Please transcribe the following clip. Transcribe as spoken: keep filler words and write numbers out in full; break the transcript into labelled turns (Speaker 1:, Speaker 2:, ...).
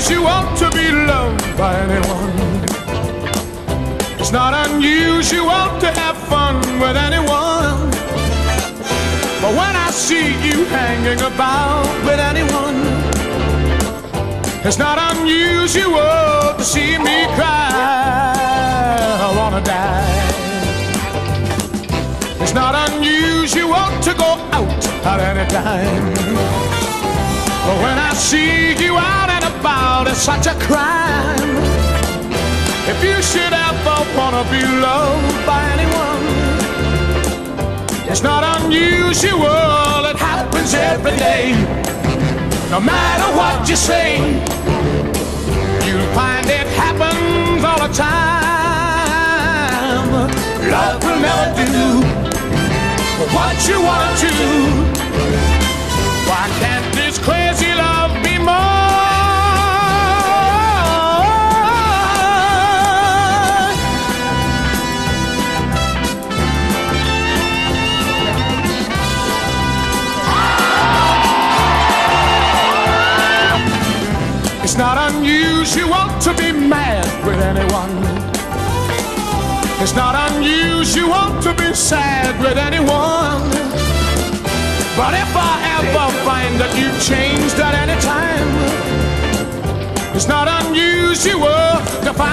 Speaker 1: unusual to be loved by anyone. It's not unusual to have fun with anyone. But when I see you hanging about with anyone, it's not unusual to see me cry. I wanna die. It's not unusual to go out at any time. But when I see you out and about, it's such a crime. If you should ever wanna be loved by anyone, it's not unusual, it happens every day. No matter what you say, you'll find it happens all the time. Love will never do what you wanna do. Why can't this crazy love be more? It's not unusual to be mad with anyone. It's not unusual to be sad with anyone. But if I ever find that you've changed at any time, it's not unusual to find